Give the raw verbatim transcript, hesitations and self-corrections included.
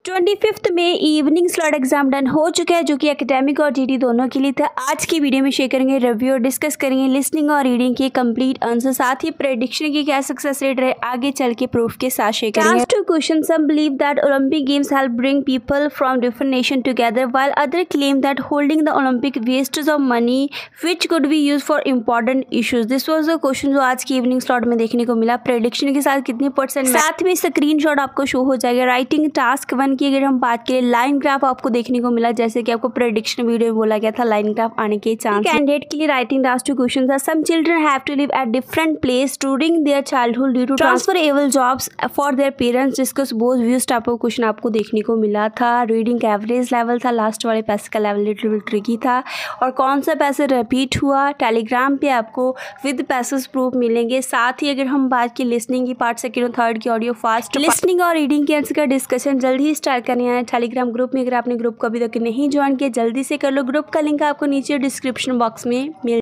Twenty fifth में evening slot exam done हो चुका है, जो कि एकेडमिक और जीडी दोनों के लिए था। आज की वीडियो में शेयर करेंगे रिव्यू और डिस्कस करेंगे लिसनिंग और रीडिंग के कंप्लीट आंसर, साथ ही प्रेडिक्शन की क्या सक्सेस रेट रहे आगे चल के प्रूफ के साथ शेयर करेंगे। Two question, some believe that Olympic games help bring people from different nation together while other claim that holding the Olympic wastage of money which could be use for important issues. This was the question जो आज की evening slot में देखने को मिला। Prediction के साथ कितनी परसेंट, साथ में स्क्रीनशॉट आपको शो हो जाएगा। राइटिंग टास्क वन की अगर हम बात करें, लाइन ग्राफ आपको देखने को मिला, जैसे कि आपको प्रेडिक्शन वीडियो में बोला गया था लाइन ग्राफ आने के चांस। कैंडिडेट के लिए राइटिंग टास्क टू क्वेश्चन था। Some children have to live at different place during their childhood due to transferable jobs for their parents. Discuss both views type of question आपको देखने को मिला था। रीडिंग का average level था, last वाले पैसे का लेवल लिटिल बिट ट्रिकी था। और कौन सा पैसे रिपीट हुआ, टेलीग्राम पे आपको विद पैसेज प्रूफ मिलेंगे। साथ ही अगर हम बात की लिसनिंग की पार्ट सेकेंड और थर्ड की ऑडियो फास्ट, लिसनिंग और रीडिंग के आंसर का डिस्कशन जल्दी ही स्टार्ट करने आया है टेलीग्राम ग्रुप में। अगर आपने ग्रुप को अभी तक नहीं ज्वाइन किया, जल्दी से कर लो। ग्रुप का लिंक आपको नीचे डिस्क्रिप्शन बॉक्स में मिल